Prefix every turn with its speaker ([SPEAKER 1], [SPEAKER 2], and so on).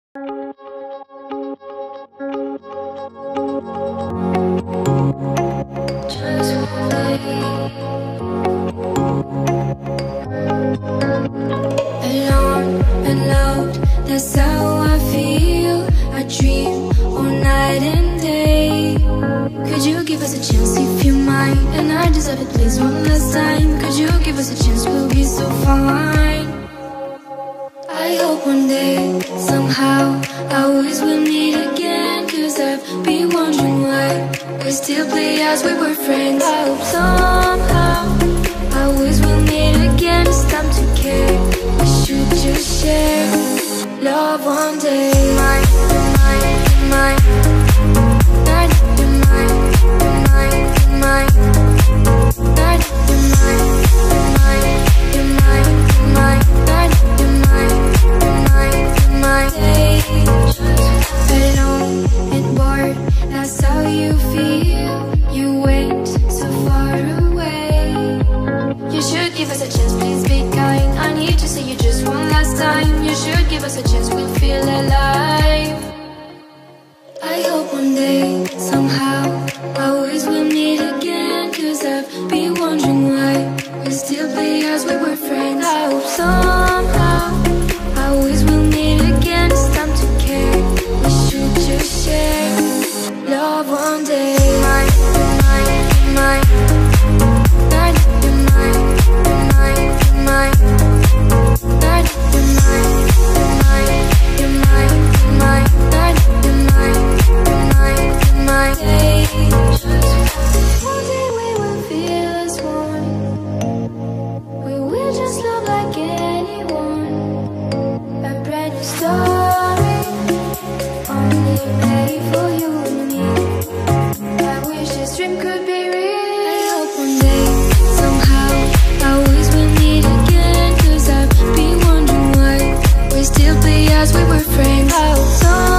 [SPEAKER 1] Just alone and loud, that's how I feel. I dream all night and day. Could you give us a chance if you mind? And I deserve it, please, one last time. Could you give us a chance, we'll be so fine. I hope one day, somehow, I always will meet again. Cause I've been wondering why we still play as we were friends. I hope somehow, I always will meet again. It's time to care, we should just share love one day. Mine, mine, mine. Night, you're mine, you're mine, you're mine. Night, you're mine, you're mine, you're mine, you're mine. Night, you're mine, you're mine, you're mine. Alone and bored, that's how you feel. You went so far away. You should give us a chance, please be kind. I need to see you just one last time. You should give us a chance, we'll feel alive. I hope one day, somehow, I always will meet again. Cause I've been wondering why we still play as we were friends. I hope somehow, I always will meet again. It's time to care, we should just share love one day. Mine, mine, mine. Night, you're mine, you're mine, you're mine. Night, you're mine, you're mine, you're mine, you're mine. Night, you're mine, you're mine, you're mine. One day we will feel as one. We will just love like anyone. A brand new story, only ready for you and me. I wish this dream could be real. I hope one day, somehow, I always will meet again. Cause I've been wondering why we still play as we were friends. I hope